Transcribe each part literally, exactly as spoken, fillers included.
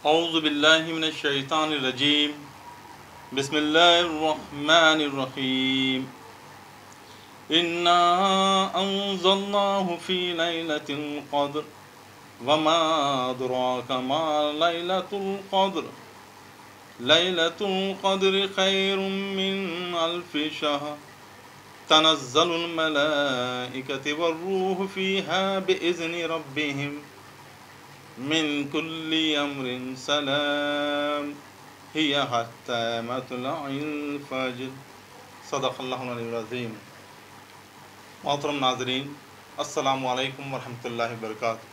اعوذ باللہ من الشیطان الرجیم بسم اللہ الرحمن الرحیم انا انزلناہ فی لیلۃ القدر وما ادراک ما لیلۃ القدر لیلۃ القدر خیر من الف شہر تنزل الملائکۃ والروح فیہا بإذن ربہم من کل امر سلام ہی حتی مطلع الفجر۔ صدق اللہ العلی العظیم۔ محترم ناظرین، السلام علیکم ورحمۃ اللہ وبرکاتہ۔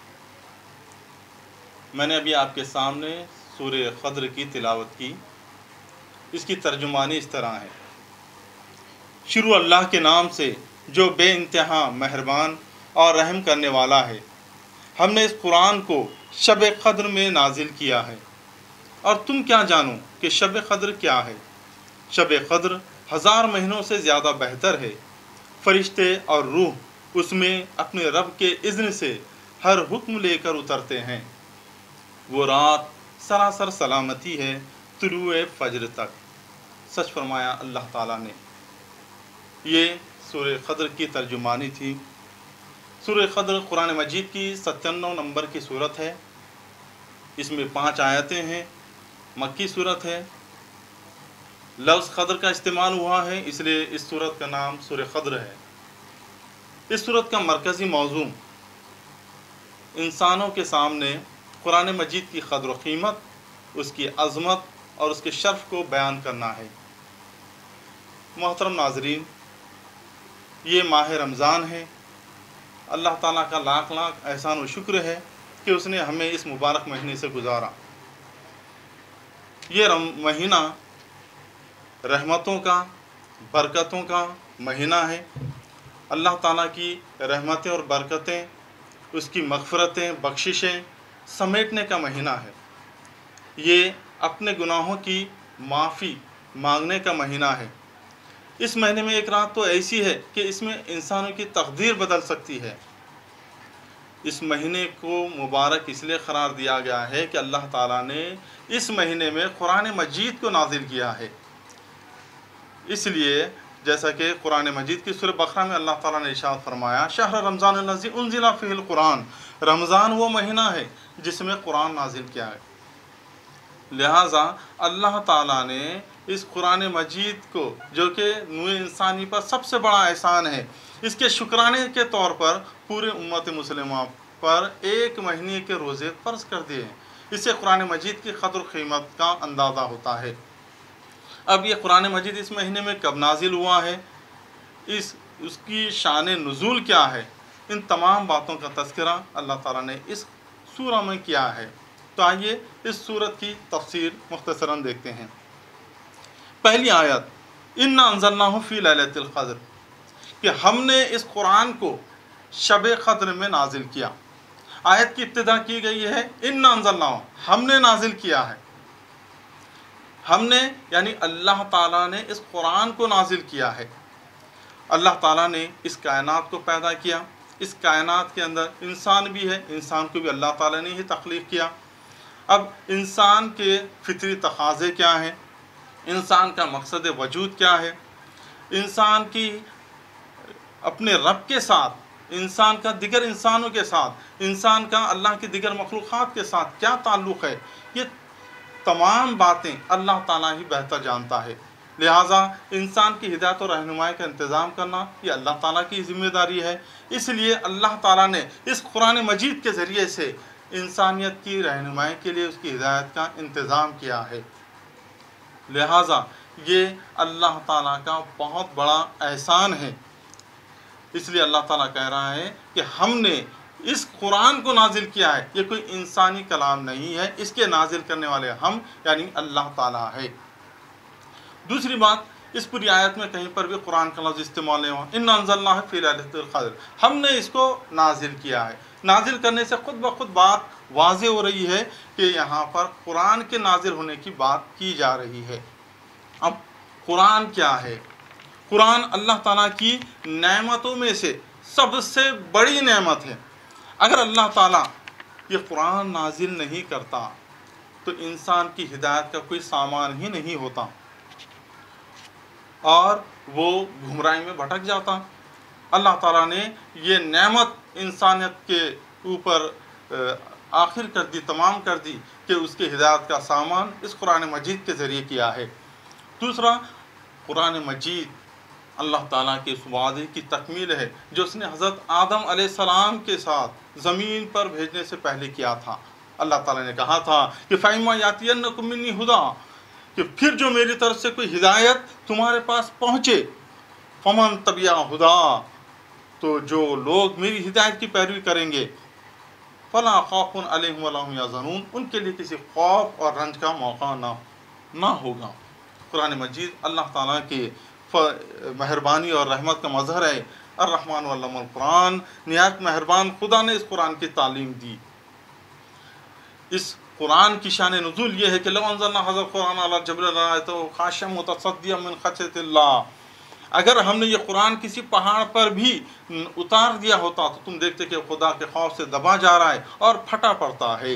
میں نے ابھی آپ کے سامنے سورہ قدر کی تلاوت کی۔ اس کی ترجمانی اس طرح ہے: شروع اللہ کے نام سے جو بے انتہا مہربان اور رحم کرنے والا ہے۔ ہم نے اس قرآن کو شب قدر میں نازل کیا ہے، اور تم کیا جانو کہ شب قدر کیا ہے؟ شب قدر ہزار مہینوں سے زیادہ بہتر ہے۔ فرشتے اور روح اس میں اپنے رب کے اذن سے ہر حکم لے کر اترتے ہیں۔ وہ رات سراسر سلامتی ہے طلوع فجر تک۔ سچ فرمایا اللہ تعالیٰ نے۔ یہ سورہ قدر کی ترجمانی تھی۔ سورہ قدر قرآن مجید کی ستانوے نمبر کی صورت ہے۔ اس میں پانچ آیتیں ہیں، مکی صورت ہے۔ لفظ قدر کا استعمال ہوا ہے، اس لیے اس صورت کا نام سورہ قدر ہے۔ اس صورت کا مرکزی موضوع انسانوں کے سامنے قرآن مجید کی قدر و قیمت، اس کی عظمت اور اس کے شرف کو بیان کرنا ہے۔ محترم ناظرین، یہ ماہ رمضان ہے۔ اللہ تعالیٰ کا لاکھ لاکھ احسان و شکر ہے کہ اس نے ہمیں اس مبارک مہینے سے گزارا۔ یہ مہینہ رحمتوں کا، برکتوں کا مہینہ ہے۔ اللہ تعالیٰ کی رحمتیں اور برکتیں، اس کی مغفرتیں، بخششیں سمیٹنے کا مہینہ ہے۔ یہ اپنے گناہوں کی معافی مانگنے کا مہینہ ہے۔ اس مہینے میں ایک رات تو ایسی ہے کہ اس میں انسانوں کی تقدیر بدل سکتی ہے۔ اس مہینے کو مبارک اس لیے قرار دیا گیا ہے کہ اللہ تعالیٰ نے اس مہینے میں قرآن مجید کو نازل کیا ہے۔ اس لیے جیسا کہ قرآن مجید کی سورہ بقرہ میں اللہ تعالیٰ نے ارشاد فرمایا: شہر رمضان الذی انزل فیہ القرآن۔ رمضان وہ مہینہ ہے جس میں قرآن نازل کیا ہے۔ لہٰذا اللہ تعالیٰ نے اس قرآن مجید کو، جو کہ نوع انسانی پر سب سے بڑا احسان ہے، اس کے شکرانے کے طور پر پورے امت مسلمہ پر ایک مہینے کے روزے فرض کر دیے ہیں۔ اس سے قرآن مجید کی قدر و قیمت کا اندازہ ہوتا ہے۔ اب یہ قرآن مجید اس مہینے میں کب نازل ہوا ہے، اس اس کی شان نزول کیا ہے، ان تمام باتوں کا تذکرہ اللہ تعالیٰ نے اس سورہ میں کیا ہے۔ تو آئیے اس سورت کی تفسیر مختصراً دیکھتے ہیں۔ پہلی آیت: انا انزلناہ فی لیلۃ القدر، کہ ہم نے اس قرآن کو شب قدر میں نازل کیا۔ آیت کی ابتدا کی گئی ہے انا انزلناہ، ہم نے نازل کیا ہے۔ ہم نے یعنی اللہ تعالیٰ نے اس قرآن کو نازل کیا ہے۔ اللہ تعالیٰ نے اس کائنات کو پیدا کیا۔ اس کائنات کے اندر انسان بھی ہے، انسان کو بھی اللہ تعالیٰ نے ہی تخلیق کیا۔ اب انسان کے فطری تقاضے کیا ہیں، انسان کا مقصد وجود کیا ہے، انسان کی اپنے رب کے ساتھ، انسان کا دیگر انسانوں کے ساتھ، انسان کا اللہ کی دیگر مخلوقات کے ساتھ کیا تعلق ہے، یہ تمام باتیں اللہ تعالیٰ ہی بہتر جانتا ہے۔ لہٰذا انسان کی ہدایت و رہنمائی کا انتظام کرنا یہ اللہ تعالیٰ کی ذمہ داری ہے۔ اس لیے اللہ تعالیٰ نے اس قرآن مجید کے ذریعے سے انسانیت کی رہنمائی کے لیے اس کی ہدایت کا انتظام کیا ہے۔ لہٰذا یہ اللہ تعالیٰ کا بہت بڑا احسان ہے۔ اس لیے اللہ تعالیٰ کہہ رہا ہے کہ ہم نے اس قرآن کو نازل کیا ہے۔ یہ کوئی انسانی کلام نہیں ہے، اس کے نازل کرنے والے ہم یعنی اللہ تعالیٰ ہے۔ دوسری بات، اس پوری آیت میں کہیں پر بھی قرآن کا لفظ استعمال نہیں ہوا۔ انا انزلناہ فی لیلۃ القدر، ہم نے اس کو نازل کیا ہے۔ نازل کرنے سے خود بخود بات واضح ہو رہی ہے کہ یہاں پر قرآن کے نازل ہونے کی بات کی جا رہی ہے۔ اب قرآن کیا ہے؟ قرآن اللہ تعالیٰ کی نعمتوں میں سے سب سے بڑی نعمت ہے۔ اگر اللہ تعالیٰ یہ قرآن نازل نہیں کرتا تو انسان کی ہدایت کا کوئی سامان ہی نہیں ہوتا اور وہ گمراہی میں بھٹک جاتا۔ اللہ تعالیٰ نے یہ نعمت انسانیت کے اوپر آخر کر دی، تمام کر دی کہ اس کی ہدایت کا سامان اس قرآن مجید کے ذریعے کیا ہے۔ دوسرا، قرآن مجید اللہ تعالیٰ کے اس وعدے کی تکمیل ہے جو اس نے حضرت آدم علیہ السلام کے ساتھ زمین پر بھیجنے سے پہلے کیا تھا۔ اللہ تعالیٰ نے کہا تھا کہ فَإِمَّا يَأْتِيَنَّكُم مِّنِّي هُدًى، کہ پھر جو میری طرف سے کوئی ہدایت تمہارے پاس پہنچے، فَمَن تَبِعَ هُدًى، تو جو لوگ میری ہدایت کی پیروی کریں گے، فَلَا خَوْفٌ عَلَيْهِمْ وَلَا هُمْ يَحْزَنُونَ، ان کے لیے کسی خوف اور رنج کا موقع نہ نہ ہوگا۔ قرآن مجید اللہ تعالیٰ کے مہربانی اور رحمت کا مظہر ہے۔ الرحمن علم القرآن، نہایت مہربان خدا نے اس قرآن کی تعلیم دی۔ اس قرآن کی شان نزول یہ ہے کہ لو انزلنا هذا القرآن على جبل لرأيته خاشعا متصدعا من خشية الله، اگر ہم نے یہ قرآن کسی پہاڑ پر بھی اتار دیا ہوتا تو تم دیکھتے کہ خدا کے خوف سے دبا جا رہا ہے اور پھٹا پڑتا ہے۔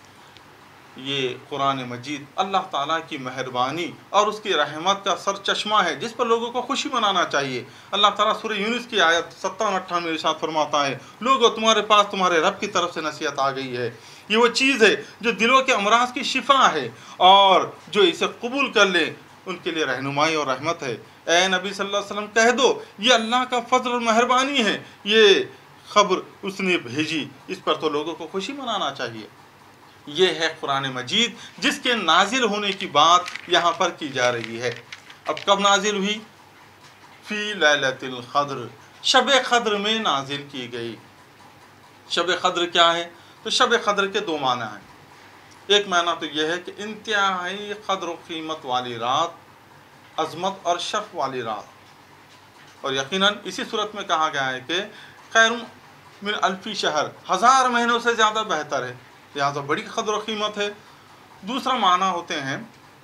یہ قرآن مجید اللہ تعالیٰ کی مہربانی اور اس کی رحمت کا سر چشمہ ہے جس پر لوگوں کو خوشی منانا چاہیے۔ اللہ تعالیٰ سورہ یونس کی آیت ستاون اٹھانوے میں ارشاد فرماتا ہے، لوگوں تمہارے پاس تمہارے رب کی طرف سے نصیحت آ گئی ہے، یہ وہ چیز ہے جو دلوں کے امراض کی شفا ہے، اور جو اسے قبول کر لے ان کے لیے رہنمائی اور رحمت ہے۔ اے نبی صلی اللہ علیہ وسلم کہہ دو یہ اللہ کا فضل اور مہربانی ہے، یہ خبر اس نے بھیجی، اس پر تو لوگوں کو خوشی منانا چاہیے۔ یہ ہے قرآن مجید جس کے نازل ہونے کی بات یہاں پر کی جا رہی ہے۔ اب کب نازل ہوئی؟ فی لیلۃ القدر، شب قدر میں نازل کی گئی۔ شب قدر کیا ہے؟ تو شب قدر کے دو معنی ہیں۔ ایک معنی تو یہ ہے کہ انتہائی قدر و قیمت والی رات، عظمت اور شرف والی رات، اور یقیناً اسی صورت میں کہا گیا ہے کہ خیر من الفی شہر، ہزار مہینوں سے زیادہ بہتر ہے، لہٰذا بڑی قدر و قیمت ہے۔ دوسرا معنی ہوتے ہیں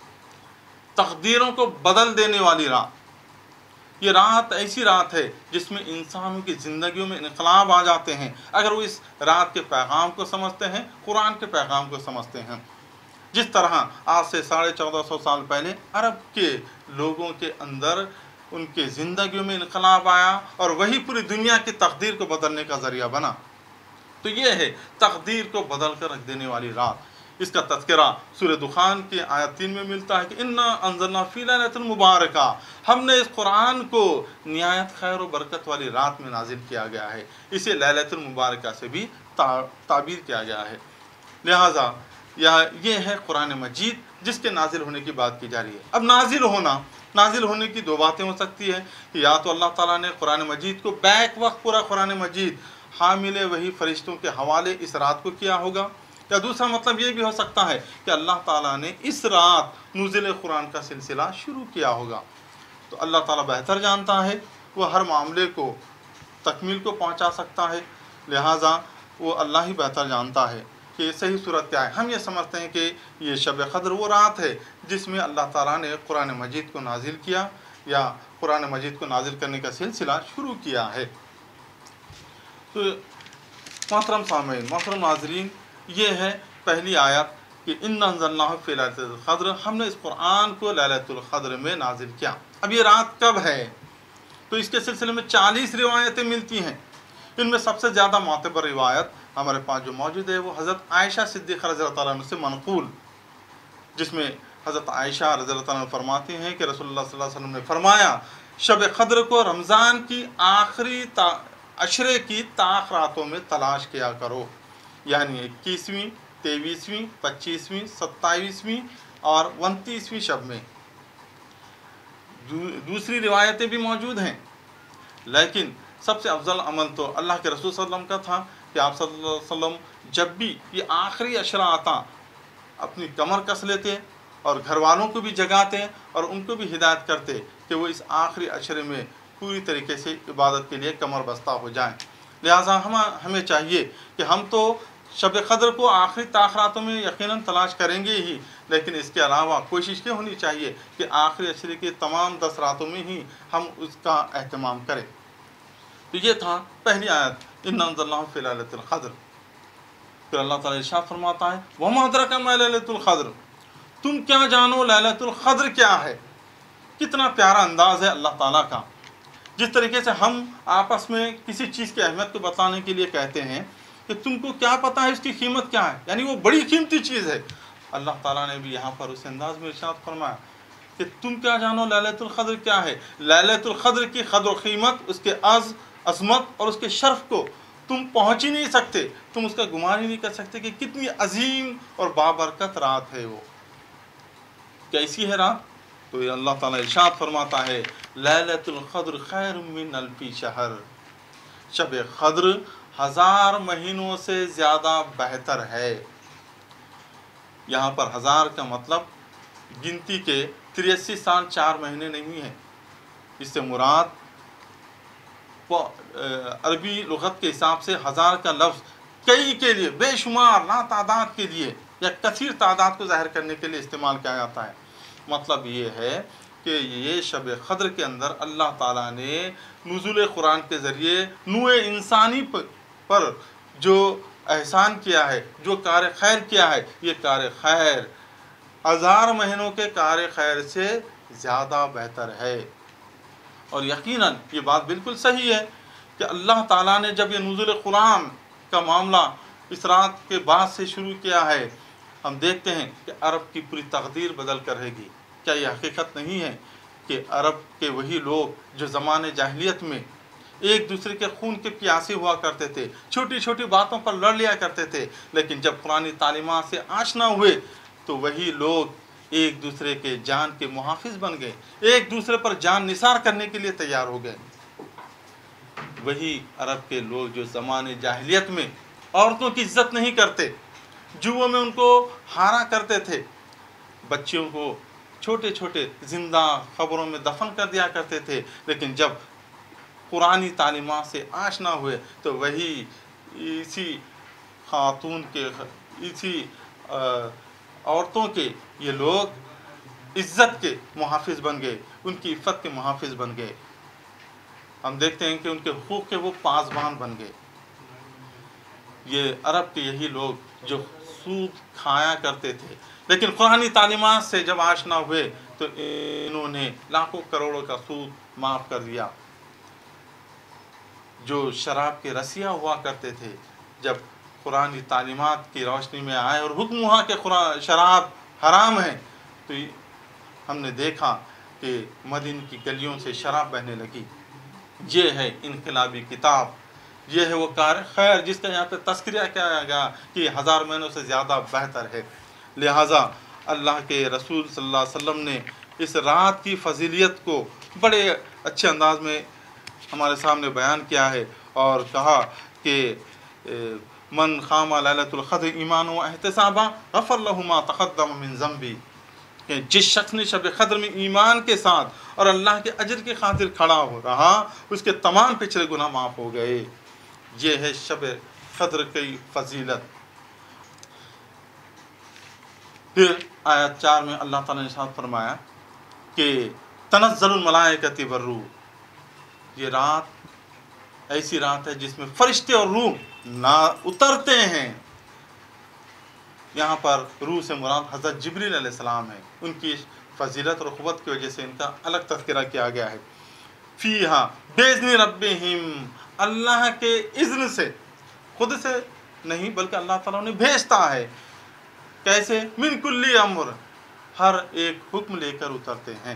تقدیروں کو بدل دینے والی رات۔ یہ رات ایسی رات ہے جس میں انسانوں کی زندگیوں میں انقلاب آ جاتے ہیں اگر وہ اس رات کے پیغام کو سمجھتے ہیں، قرآن کے پیغام کو سمجھتے ہیں۔ جس طرح آج سے ساڑھے چودہ سو سال پہلے عرب کے لوگوں کے اندر ان کے زندگیوں میں انقلاب آیا اور وہی پوری دنیا کی تقدیر کو بدلنے کا ذریعہ بنا، تو یہ ہے تقدیر کو بدل کر رکھ دینے والی رات۔ اس کا تذکرہ سورہ دخان کی آیت تین میں ملتا ہے کہ انا انزلنا فی لیلۃ مبارکہ، ہم نے اس قرآن کو نہایت خیر و برکت والی رات میں نازل کیا گیا ہے۔ اسے لیلۃ المبارکہ سے بھی تعبیر کیا گیا ہے۔ لہٰذا یہ ہے قرآن مجید جس کے نازل ہونے کی بات کی جا رہی ہے۔ اب نازل ہونا، نازل ہونے کی دو باتیں ہو سکتی ہے کہ یا تو اللہ تعالیٰ نے قرآن مجید کو بیک وقت پورا قرآن مجید حامل وہی فرشتوں کے حوالے اس رات کو کیا ہوگا، یا دوسرا مطلب یہ بھی ہو سکتا ہے کہ اللہ تعالیٰ نے اس رات نزول قرآن کا سلسلہ شروع کیا ہوگا۔ تو اللہ تعالیٰ بہتر جانتا ہے، وہ ہر معاملے کو تکمیل کو پہنچا سکتا ہے، لہٰذا وہ اللہ ہی بہتر جانتا ہے کہ صحیح صورت کیا ہے۔ ہم یہ سمجھتے ہیں کہ یہ شب قدر وہ رات ہے جس میں اللہ تعالیٰ نے قرآن مجید کو نازل کیا یا قرآن مجید کو نازل کرنے کا سلسلہ شروع کیا ہے۔ تو محترم سامعین، محترم ناظرین، یہ ہے پہلی آیت کہ انا انزلناہ فی لیلۃ القدر، ہم نے اس قرآن کو لیلۃ القدر میں نازل کیا۔ اب یہ رات کب ہے؟ تو اس کے سلسلے میں چالیس روایتیں ملتی ہیں۔ ان میں سب سے زیادہ معتبر روایت ہمارے پاس جو موجود ہے وہ حضرت عائشہ صدیقہ رضی اللہ تعالیٰ عنہ سے منقول، جس میں حضرت عائشہ رضی اللہ تعالیٰ عنہ فرماتی ہیں کہ رسول اللہ صلی اللہ علیہ وسلم نے فرمایا شب قدر کو رمضان کی آخری تا عشرے کی طاق راتوں میں تلاش کیا کرو، یعنی اکیسویں، تیئیسویں، پچیسویں، ستائیسویں اور انتیسویں شب میں۔ دوسری روایتیں بھی موجود ہیں، لیکن سب سے افضل عمل تو اللہ کے رسول صلی اللہ علیہ وسلم کا تھا کہ آپ صلی اللہ علیہ وسلم جب بھی یہ آخری عشرہ آتا اپنی کمر کس لیتے اور گھر والوں کو بھی جگاتے اور ان کو بھی ہدایت کرتے کہ وہ اس آخری عشرے میں پوری طریقے سے عبادت کے لیے کمر بستہ ہو جائیں۔ لہٰذا ہم ہمیں چاہیے کہ ہم تو شب قدر کو آخری تاخراتوں میں یقیناً تلاش کریں گے ہی، لیکن اس کے علاوہ کوشش یہ ہونی چاہیے کہ آخری عشرے کے تمام دس راتوں میں ہی ہم اس کا اہتمام کریں۔ تو یہ تھا پہلی آیت انا انزلناہ فی لیلۃ القدر۔ پھر اللہ تعالیٰ ارشاد فرماتا ہے وما ادراک ما لیلۃ القدر، تم کیا جانو لیلۃ القدر کیا ہے۔ کتنا پیارا انداز ہے اللہ تعالیٰ کا۔ جس طریقے سے ہم آپس میں کسی چیز کی اہمیت کو بتانے کے لیے کہتے ہیں کہ تم کو کیا پتہ ہے اس کی قیمت کیا ہے، یعنی وہ بڑی قیمتی چیز ہے، اللہ تعالیٰ نے بھی یہاں پر اس انداز میں ارشاد فرمایا کہ تم کیا جانو لیلۃ القدر کیا ہے۔ لیلۃ القدر کی قدر و قیمت، اس کے عز عظمت اور اس کے شرف کو تم پہنچ ہی نہیں سکتے، تم اس کا گمان ہی نہیں کر سکتے کہ کتنی عظیم اور بابرکت رات ہے وہ، کیسی ہے رات۔ تو یہ اللہ تعالیٰ ارشاد فرماتا ہے لیلۃ القدر خیر من الف شہر، شب قدر ہزار مہینوں سے زیادہ بہتر ہے۔ یہاں پر ہزار کا مطلب گنتی کے تریاسی سال چار مہینے نہیں ہے، اس سے مراد عربی لغت کے حساب سے ہزار کا لفظ کئی کے لیے، بے شمار لا تعداد کے لیے یا کثیر تعداد کو ظاہر کرنے کے لیے استعمال کیا جاتا ہے۔ مطلب یہ ہے کہ یہ شب قدر کے اندر اللہ تعالیٰ نے نزول قرآن کے ذریعے نوع انسانی پر جو احسان کیا ہے، جو کار خیر کیا ہے، یہ کار خیر ہزار مہینوں کے کار خیر سے زیادہ بہتر ہے۔ اور یقیناً یہ بات بالکل صحیح ہے کہ اللہ تعالیٰ نے جب یہ نزول قرآن کا معاملہ اس رات کے بعد سے شروع کیا ہے، ہم دیکھتے ہیں کہ عرب کی پوری تقدیر بدل کر رہے گی۔ کیا یہ حقیقت نہیں ہے کہ عرب کے وہی لوگ جو زمانے جاہلیت میں ایک دوسرے کے خون کے پیاسے ہوا کرتے تھے، چھوٹی چھوٹی باتوں پر لڑ لیا کرتے تھے، لیکن جب قرآنی تعلیمات سے آشنا ہوئے تو وہی لوگ ایک دوسرے کے جان کے محافظ بن گئے، ایک دوسرے پر جان نثار کرنے کے لیے تیار ہو گئے۔ وہی عرب کے لوگ جو زمانے جاہلیت میں عورتوں کی عزت نہیں کرتے، جوؤں میں ان کو ہارا کرتے تھے، بچیوں کو چھوٹے چھوٹے زندہ قبروں میں دفن کر دیا کرتے تھے، لیکن جب قرآنی تعلیمات سے آشنا ہوئے تو وہی اسی خاتون کے اسی عورتوں کے یہ لوگ عزت کے محافظ بن گئے، ان کی عفت کے محافظ بن گئے۔ ہم دیکھتے ہیں کہ ان کے حقوق کے وہ پاسبان بن گئے۔ یہ عرب کے یہی لوگ جو سود کھایا کرتے تھے، لیکن قرآنی تعلیمات سے جب آشنا ہوئے تو انہوں نے لاکھوں کروڑوں کا سود معاف کر دیا۔ جو شراب کے رسیہ ہوا کرتے تھے، جب قرآنی تعلیمات کی روشنی میں آئے اور حکم ہوا کہ شراب حرام ہے، تو ہم نے دیکھا کہ مدینہ کی گلیوں سے شراب بہنے لگی۔ یہ ہے انقلابی کتاب، یہ ہے وہ کار خیر جس کا یہاں پہ تذکرہ کیا گیا کہ ہزار مہینوں سے زیادہ بہتر ہے۔ لہٰذا اللہ کے رسول صلی اللہ علیہ وسلم نے اس رات کی فضیلت کو بڑے اچھے انداز میں ہمارے سامنے بیان کیا ہے اور کہا کہ من قام لیلۃ القدر ایمانا و احتسابا غفر لہ ما تقدم من ذنبہ، کہ جس شخص نے شب قدر میں ایمان کے ساتھ اور اللہ کے اجر کی خاطر کھڑا ہو رہا، اس کے تمام پچھلے گناہ معاف ہو گئے۔ یہ ہے شب قدر کی فضیلت۔ پھر آیت چار میں اللہ تعالیٰ نے ارشاد فرمایا کہ تنزل الملائکۃ والروح، یہ رات ایسی رات ہے جس میں فرشتے اور روح نہ اترتے ہیں۔ یہاں پر روح سے مراد حضرت جبریل علیہ السلام ہے، ان کی فضیلت اور قوت کی وجہ سے ان کا الگ تذکرہ کیا گیا ہے۔ فیہا بِإِذْنِ رَبِّهِمْ، اللہ کے اذن سے، خود سے نہیں بلکہ اللہ تعالیٰ نے بھیجتا ہے۔ کیسے؟ من کل امر، ہر ایک حکم لے کر اترتے ہیں۔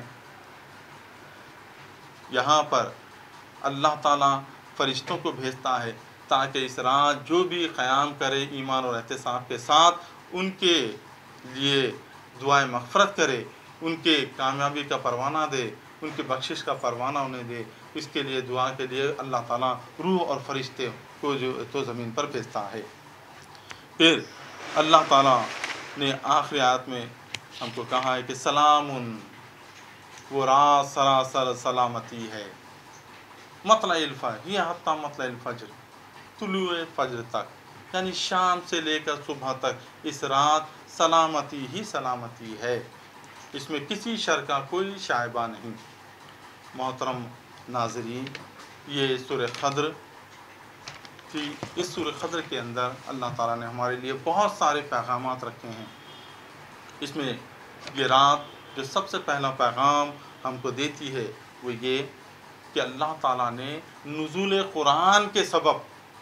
یہاں پر اللہ تعالیٰ فرشتوں کو بھیجتا ہے تاکہ اس رات جو بھی قیام کرے ایمان اور احتساب کے ساتھ، ان کے لیے دعائیں مغفرت کرے، ان کے کامیابی کا پروانہ دے، ان کی بخشش کا پروانہ انہیں دے۔ اس کے لیے دعا کے لیے اللہ تعالیٰ روح اور فرشتے کو جو تو زمین پر بھیجتا ہے۔ پھر اللہ تعالیٰ نے آخری آیت میں ہم کو کہا ہے کہ سلام، وہ رات سراسر سلامتی ہے، مطلع الفجر، یہ حتیٰ مطلع الفجر، طلوع فجر تک، یعنی شام سے لے کر صبح تک اس رات سلامتی ہی سلامتی ہے، اس میں کسی شر کا کوئی شائبہ نہیں۔ محترم ناظرین، یہ سورہ قدر کہ اس سورہ قدر کے اندر اللہ تعالیٰ نے ہمارے لیے بہت سارے پیغامات رکھے ہیں۔ اس میں یہ رات جو سب سے پہلا پیغام ہم کو دیتی ہے وہ یہ کہ اللہ تعالیٰ نے نزول قرآن کے سبب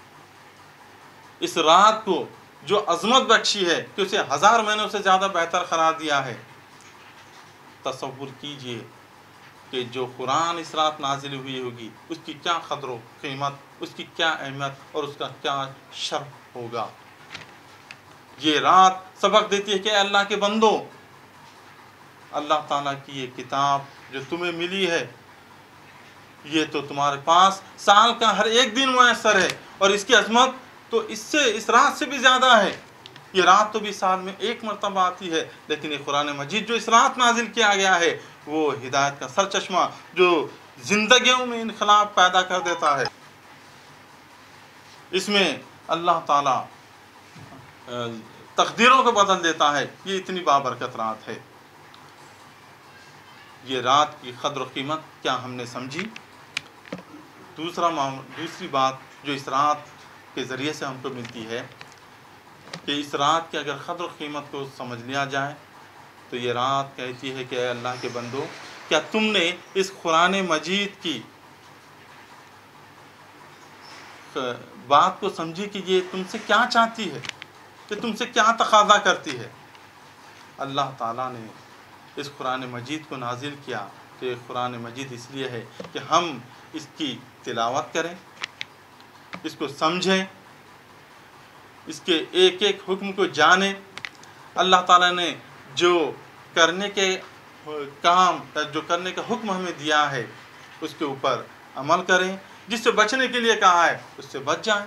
اس رات کو جو عظمت بخشی ہے کہ اسے ہزار مہینوں سے زیادہ بہتر قرار دیا ہے۔ تصور کیجئے کہ جو قرآن اس رات نازل ہوئی ہوگی اس کی کیا قدر و قیمت، اس کی کیا اہمیت اور اس کا کیا شرف ہوگا۔ یہ رات سبق دیتی ہے کہ اے اللہ کے بندو، اللہ تعالیٰ کی یہ کتاب جو تمہیں ملی ہے یہ تو تمہارے پاس سال کا ہر ایک دن میسر ہے، اور اس کی عظمت تو اس سے اس رات سے بھی زیادہ ہے۔ یہ رات تو بھی سال میں ایک مرتبہ آتی ہے، لیکن یہ قرآن مجید جو اس رات نازل کیا گیا ہے وہ ہدایت کا سرچشمہ جو زندگیوں میں انقلاب پیدا کر دیتا ہے۔ اس میں اللہ تعالیٰ تقدیروں کو بدل دیتا ہے۔ یہ اتنی بابرکت رات ہے۔ یہ رات کی قدر و قیمت کیا ہم نے سمجھی؟ دوسرا دوسری بات جو اس رات کے ذریعے سے ہم کو ملتی ہے کہ اس رات کی اگر قدر و قیمت کو سمجھ لیا جائے تو یہ رات کہتی ہے کہ اے اللہ کے بندو، کیا تم نے اس قرآن مجید کی بات کو سمجھی کہ یہ تم سے کیا چاہتی ہے، کہ تم سے کیا تقاضا کرتی ہے؟ اللہ تعالیٰ نے اس قرآن مجید کو نازل کیا تو یہ قرآن مجید اس لیے ہے کہ ہم اس کی تلاوت کریں، اس کو سمجھیں، اس کے ایک ایک حکم کو جانیں۔ اللہ تعالیٰ نے جو کرنے کے کام جو کرنے کا حکم ہمیں دیا ہے اس کے اوپر عمل کریں، جس سے بچنے کے لیے کہا ہے اس سے بچ جائیں،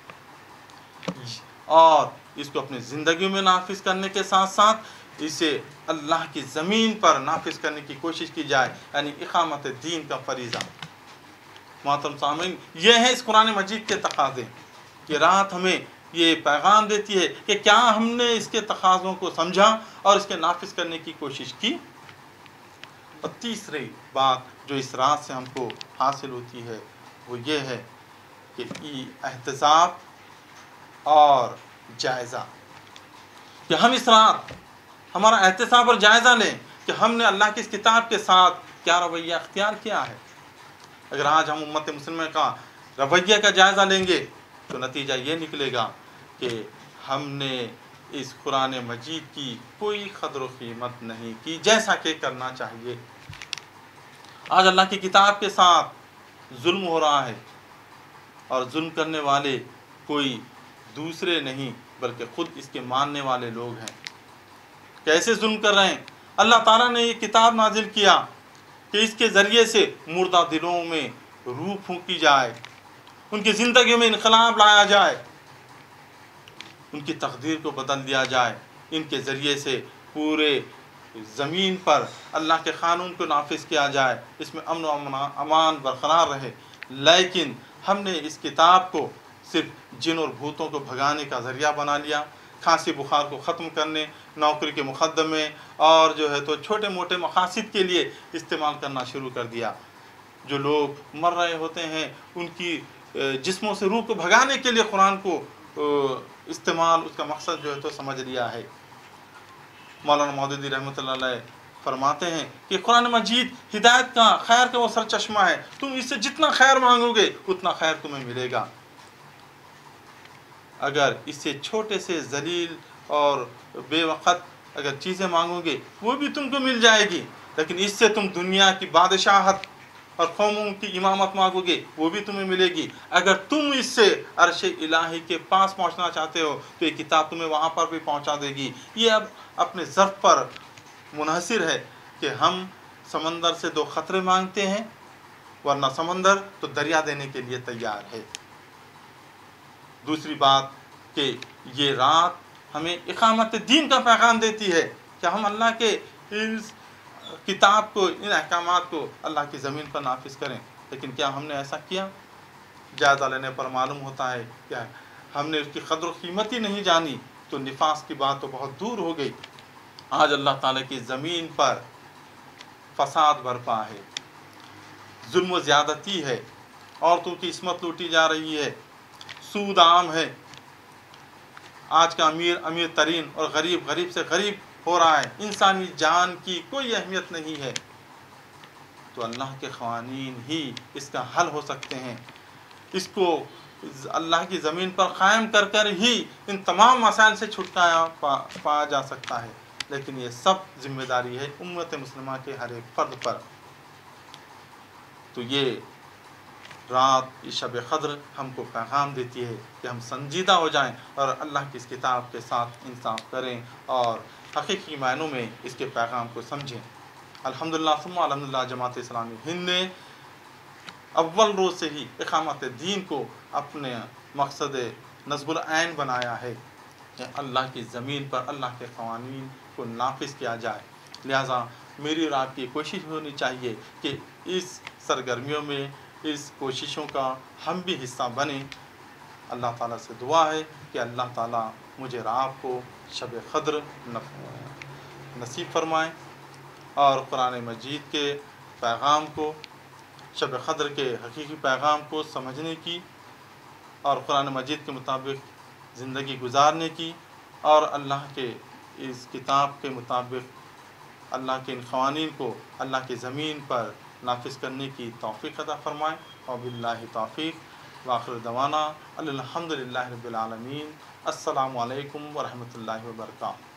اور اس کو اپنی زندگیوں میں نافذ کرنے کے ساتھ ساتھ اسے اللہ کی زمین پر نافذ کرنے کی کوشش کی جائے، یعنی اقامت دین کا فریضہ۔ محترم سامعین، یہ ہے اس قرآن مجید کے تقاضے۔ یہ رات ہمیں یہ پیغام دیتی ہے کہ کیا ہم نے اس کے تقاضوں کو سمجھا اور اس کے نافذ کرنے کی کوشش کی۔ اور تیسری بات جو اس رات سے ہم کو حاصل ہوتی ہے وہ یہ ہے کہ احتساب اور جائزہ، کہ ہم اس رات ہمارا احتساب اور جائزہ لیں کہ ہم نے اللہ کی اس کتاب کے ساتھ کیا رویہ اختیار کیا ہے۔ اگر آج ہم امت مسلمہ کا رویہ کا جائزہ لیں گے تو نتیجہ یہ نکلے گا کہ ہم نے اس قرآن مجید کی کوئی قدر و قیمت نہیں کی جیسا کہ کرنا چاہیے۔ آج اللہ کی کتاب کے ساتھ ظلم ہو رہا ہے، اور ظلم کرنے والے کوئی دوسرے نہیں بلکہ خود اس کے ماننے والے لوگ ہیں۔ کیسے ظلم کر رہے ہیں؟ اللہ تعالیٰ نے یہ کتاب نازل کیا کہ اس کے ذریعے سے مردہ دلوں میں روح پھونکی جائے، ان کی زندگیوں میں انقلاب لایا جائے، ان کی تقدیر کو بدل دیا جائے۔ ان کے ذریعے سے پورے زمین پر اللہ کے قانون کو نافذ کیا جائے، اس میں امن و امان برقرار رہے۔ لیکن ہم نے اس کتاب کو صرف جن اور بھوتوں کو بھگانے کا ذریعہ بنا لیا، کھانسی بخار کو ختم کرنے، نوکری کے مقدمے اور جو ہے تو چھوٹے موٹے مقاصد کے لیے استعمال کرنا شروع کر دیا۔ جو لوگ مر رہے ہوتے ہیں ان کی جسموں سے روح کو بھگانے کے لیے قرآن کو استعمال، اس کا مقصد جو ہے تو سمجھ لیا ہے۔ مولانا مودودی رحمۃ اللہ علیہ فرماتے ہیں کہ قرآن مجید ہدایت کا، خیر کا وہ سر چشمہ ہے، تم اس سے جتنا خیر مانگو گے اتنا خیر تمہیں ملے گا۔ اگر اس سے چھوٹے سے ذلیل اور بے وقت اگر چیزیں مانگو گے وہ بھی تم کو مل جائے گی، لیکن اس سے تم دنیا کی بادشاہت اور قوموں کی امامت مانگو گے وہ بھی تمہیں ملے گی۔ اگر تم اس سے عرش الہی کے پاس پہنچنا چاہتے ہو تو یہ کتاب تمہیں وہاں پر بھی پہنچا دے گی۔ یہ اب اپنے ظرف پر منحصر ہے کہ ہم سمندر سے دو قطرے مانگتے ہیں، ورنہ سمندر تو دریا دینے کے لیے تیار ہے۔ دوسری بات کہ یہ رات ہمیں اقامت دین کا پیغام دیتی ہے کہ ہم اللہ کے اس کتاب کو، ان احکامات کو اللہ کی زمین پر نافذ کریں۔ لیکن کیا ہم نے ایسا کیا؟ جائزہ لینے پر معلوم ہوتا ہے کہ ہم نے اس کی قدر و قیمت ہی نہیں جانی تو نفاس کی بات تو بہت دور ہو گئی۔ آج اللہ تعالیٰ کی زمین پر فساد برپا ہے، ظلم و زیادتی ہے، عورتوں کی عصمت لوٹی جا رہی ہے، سود عام ہے، آج کا امیر امیر ترین اور غریب غریب سے غریب ہو رہا ہے، انسانی جان کی کوئی اہمیت نہیں ہے، تو اللہ کے قوانین ہی اس کا حل ہو سکتے ہیں۔ اس کو اللہ کی زمین پر قائم کر کر ہی ان تمام مسائل سے چھٹکارا پا پایا جا سکتا ہے، لیکن یہ سب ذمہ داری ہے امت مسلمہ کے ہر ایک فرد پر۔ تو یہ رات شب قدر ہم کو پیغام دیتی ہے کہ ہم سنجیدہ ہو جائیں اور اللہ کی اس کتاب کے ساتھ انصاف کریں اور حقیقی معنوں میں اس کے پیغام کو سمجھیں۔ الحمدللہ ثم الحمدللہ جماعت اسلامی ہند نے اول روز سے ہی اقامت دین کو اپنے مقصد نصب العین بنایا ہے کہ اللہ کی زمین پر اللہ کے قوانین کو نافذ کیا جائے، لہٰذا میری اور آپ کی کوشش ہونی چاہیے کہ اس سرگرمیوں میں اس کوششوں کا ہم بھی حصہ بنیں۔ اللہ تعالیٰ سے دعا ہے کہ اللہ تعالیٰ مجھے اور آپ کو شب قدر نصیب فرمائیں اور قرآن مجید کے پیغام کو، شب قدر کے حقیقی پیغام کو سمجھنے کی اور قرآن مجید کے مطابق زندگی گزارنے کی اور اللہ کے اس کتاب کے مطابق اللہ کے ان قوانین کو اللہ کی زمین پر نافذ کرنے کی توفیق عطا فرمائیں۔ وباللہ توفیق، وآخر دعوانا الحمدللہ رب العالمین۔ السلام علیکم ورحمۃ اللہ وبرکاتہ۔